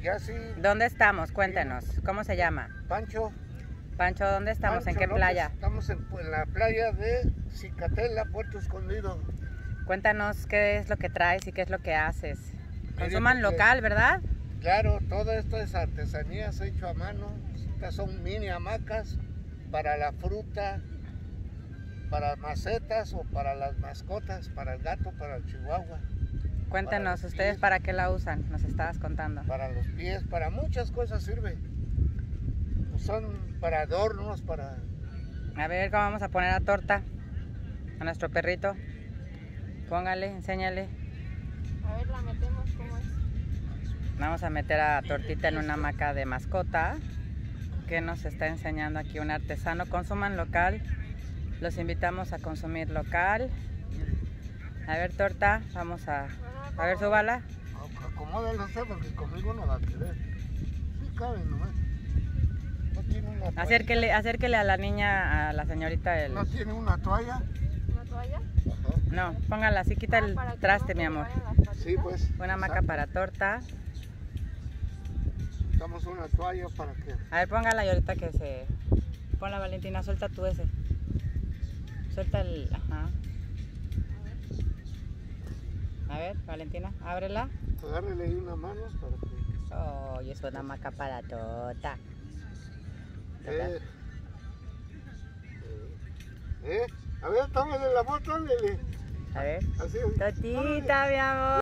ya sí. ¿Dónde estamos? Cuéntenos. ¿Cómo se llama? Pancho. Pancho, ¿dónde estamos? Pancho ¿En qué López. playa? Estamos en la playa de Cicatela, Puerto Escondido. Cuéntanos qué es lo que traes y qué es lo que haces. Consuman Mire, local, ¿verdad? Claro, todo esto es artesanías hecho a mano. Estas son mini hamacas para la fruta, para macetas o para las mascotas, para el gato, para el chihuahua. Cuéntenos, para ¿ustedes pies, para qué la usan? Nos estabas contando. Para los pies, para muchas cosas sirve. Pues son para adornos, para... A ver, ¿cómo vamos a poner a torta a nuestro perrito? Póngale, enséñale. A ver, la metemos como es. Vamos a meter a Tortita en una hamaca de mascota que nos está enseñando aquí un artesano. Consuman local, los invitamos a consumir local. A ver, Torta, vamos a ver, súbala. Acomódalo usted porque conmigo no va a querer. Sí cabe nomás. No tiene una toalla. Acérquele a la niña, a la señorita el... No tiene una toalla. ¿Una toalla? Ajá. No, póngala así, quita el Para que traste, no mi se le amor. vayan las patitas. Sí, pues. Una hamaca para Torta. Damos una toalla para que... A ver, póngala y ahorita que se... Ponla, Valentina, suelta tú ese. Suelta el... Ajá. A ver, Valentina, ábrela. Agárrele ahí una mano para que... Oh, y es una hamaca para Tota. A ver, tómale la foto, ándele. A ver. Así. Totita, mi amor.